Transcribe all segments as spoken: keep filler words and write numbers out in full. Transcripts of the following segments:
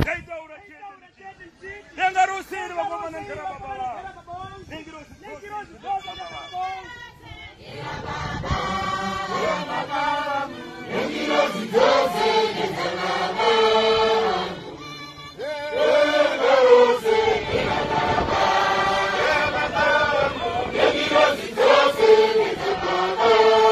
Gaitaura chete. Denga rusiri vakomana ndera baba. Nengirosi nengirosi baba. Ya baba. Ya baba. Nengirosi jose baba. Denga rusiri ya baba. Ya baba. Nengirosi jose baba.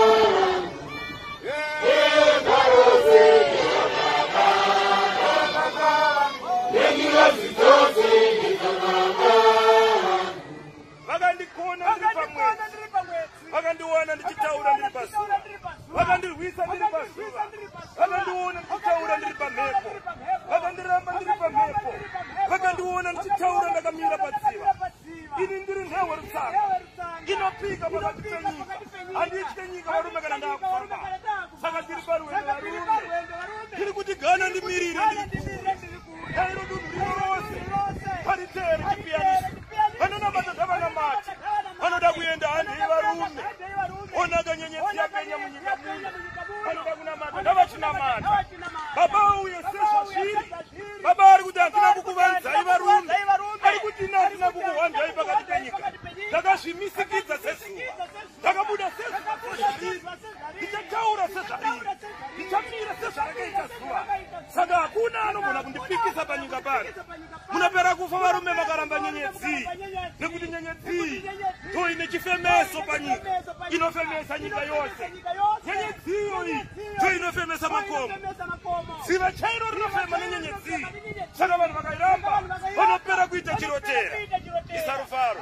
Denga rusiri ya baba. Ya baba. Nengirosi jose baba. Vakandikona ndiri pamwe. Vakandiwana ndichitaura ndiri pazuva. Vakandirwisa ndiri pazuva. Vakandiona ndichitaura ndiri pamhepo. Vakandiramba ndiri pamhepo. Vakandiona ndichitaura ndakamira padziva. Ini ndiri nhewe rutsanga. Inopika pakati penyika. Handitye nyika varume kana ndakufamba. Saka ndiri parwendo varume. Ndiri kuti Ghana ndimirire ndiri kure. Dairo dunhu rino rose. Paritere chipiyanisi. Vanonamata zvavanamati. Vanoda kuenda handei varume. Onaka nyenyedzi yapenya munyika muno. Vanoda kunamata ndavachinamata. Baba uye sezvazviri. Baba ari kuti handina kukuvanzai varume. Ari kuti ina handina kukuwanzai pakati penyika. Ndakazvimisikidza sezuva. Ndakabuda sezvazviri. Ndichataura sezvariri. Ndichamira sezvarakaita zuva. Saka hakuna anogona kundipikisa panyika pano. Munopera kufa varume makaramba nyenyedzi. Nekuti nyenyedzi toine chifemeso panyika. Inofemesa nyika yose. Nyenyedziyo iyi toinofemesa makomo. Ziva chairo rinofema nenyenyedzi. Saka vanhu vakairamba vanopera kuita chirotera. Isarufaro.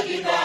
Bagina